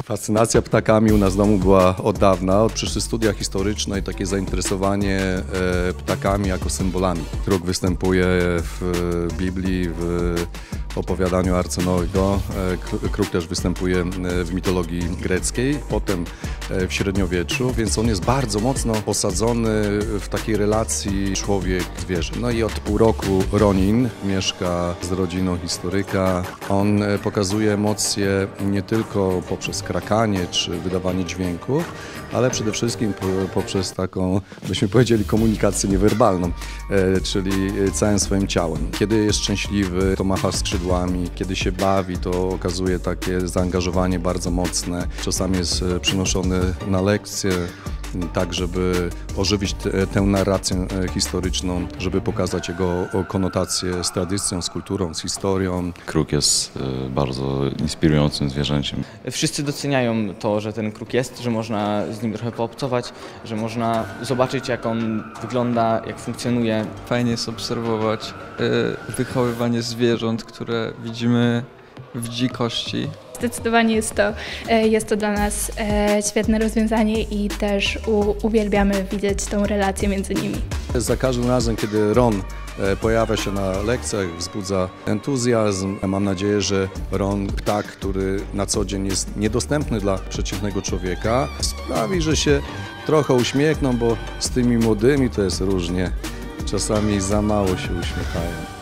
Fascynacja ptakami u nas w domu była od dawna, od przyszłych studiach historyczne i takie zainteresowanie ptakami jako symbolami. Kruk występuje w Biblii, w opowiadaniu Arcy Noego. Kruk też występuje w mitologii greckiej, potem w średniowieczu, więc on jest bardzo mocno osadzony w takiej relacji człowiek-zwierzę. No i od pół roku Ronin mieszka z rodziną historyka. On pokazuje emocje nie tylko poprzez krakanie czy wydawanie dźwięków, ale przede wszystkim poprzez taką, byśmy powiedzieli, komunikację niewerbalną, czyli całym swoim ciałem. Kiedy jest szczęśliwy, to macha skrzydłami, kiedy się bawi, to okazuje takie zaangażowanie bardzo mocne. Czasami jest przynoszony na lekcje, tak żeby ożywić tę narrację historyczną, żeby pokazać jego konotację z tradycją, z kulturą, z historią. Kruk jest bardzo inspirującym zwierzęciem. Wszyscy doceniają to, że ten kruk jest, że można z nim trochę poobcować, że można zobaczyć, jak on wygląda, jak funkcjonuje. Fajnie jest obserwować wychowywanie zwierząt, które widzimy w dzikości. Zdecydowanie jest to dla nas świetne rozwiązanie i też uwielbiamy widzieć tą relację między nimi. Za każdym razem, kiedy Ron pojawia się na lekcjach, wzbudza entuzjazm. Mam nadzieję, że Ron, ptak, który na co dzień jest niedostępny dla przeciętnego człowieka, sprawi, że się trochę uśmiechną, bo z tymi młodymi to jest różnie. Czasami za mało się uśmiechają.